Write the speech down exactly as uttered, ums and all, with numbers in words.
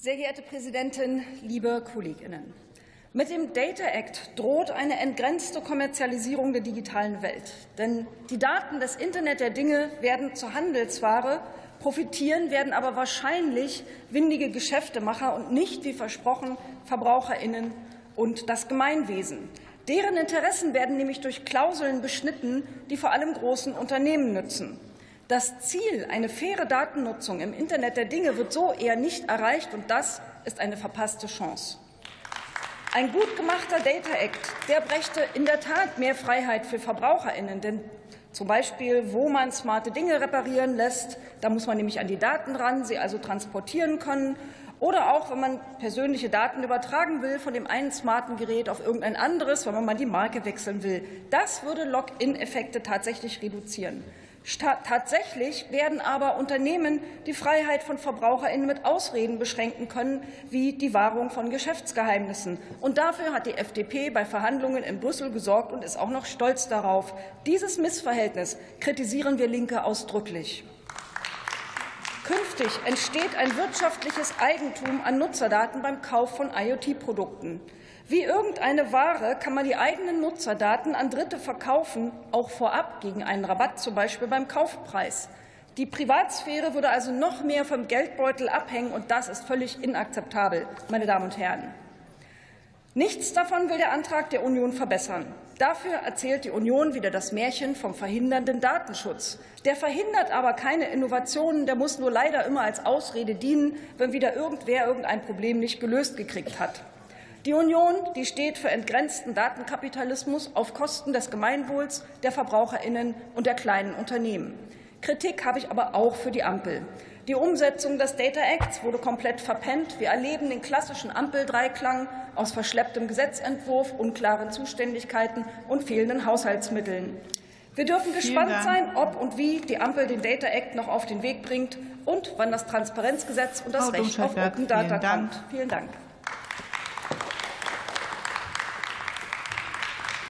Sehr geehrte Präsidentin, liebe Kolleginnen! Mit dem Data Act droht eine entgrenzte Kommerzialisierung der digitalen Welt. Denn die Daten des Internet der Dinge werden zur Handelsware, profitieren werden aber wahrscheinlich windige Geschäftemacher und nicht, wie versprochen, VerbraucherInnen und das Gemeinwesen. Deren Interessen werden nämlich durch Klauseln beschnitten, die vor allem großen Unternehmen nützen. Das Ziel, eine faire Datennutzung im Internet der Dinge, wird so eher nicht erreicht, und das ist eine verpasste Chance. Ein gut gemachter Data Act, der brächte in der Tat mehr Freiheit für VerbraucherInnen, denn zum Beispiel, wo man smarte Dinge reparieren lässt, da muss man nämlich an die Daten ran, sie also transportieren können. Oder auch, wenn man persönliche Daten übertragen will von dem einen smarten Gerät auf irgendein anderes, wenn man mal die Marke wechseln will. Das würde Login-Effekte tatsächlich reduzieren. Tatsächlich werden aber Unternehmen die Freiheit von VerbraucherInnen mit Ausreden beschränken können, wie die Wahrung von Geschäftsgeheimnissen. Und dafür hat die F D P bei Verhandlungen in Brüssel gesorgt und ist auch noch stolz darauf. Dieses Missverhältnis kritisieren wir Linke ausdrücklich. Künftig entsteht ein wirtschaftliches Eigentum an Nutzerdaten beim Kauf von I O T-Produkten. Wie irgendeine Ware kann man die eigenen Nutzerdaten an Dritte verkaufen, auch vorab gegen einen Rabatt, zum Beispiel beim Kaufpreis. Die Privatsphäre würde also noch mehr vom Geldbeutel abhängen, und das ist völlig inakzeptabel, meine Damen und Herren. Nichts davon will der Antrag der Union verbessern. Dafür erzählt die Union wieder das Märchen vom verhindernden Datenschutz. Der verhindert aber keine Innovationen, der muss nur leider immer als Ausrede dienen, wenn wieder irgendwer irgendein Problem nicht gelöst gekriegt hat. Die Union, die steht für entgrenzten Datenkapitalismus auf Kosten des Gemeinwohls, der VerbraucherInnen und der kleinen Unternehmen. Kritik habe ich aber auch für die Ampel. Die Umsetzung des Data Acts wurde komplett verpennt. Wir erleben den klassischen Ampeldreiklang aus verschlepptem Gesetzentwurf, unklaren Zuständigkeiten und fehlenden Haushaltsmitteln. Wir dürfen gespannt sein, ob und wie die Ampel den Data Act noch auf den Weg bringt und wann das Transparenzgesetz und das Recht auf Open Data kommt. Vielen Dank.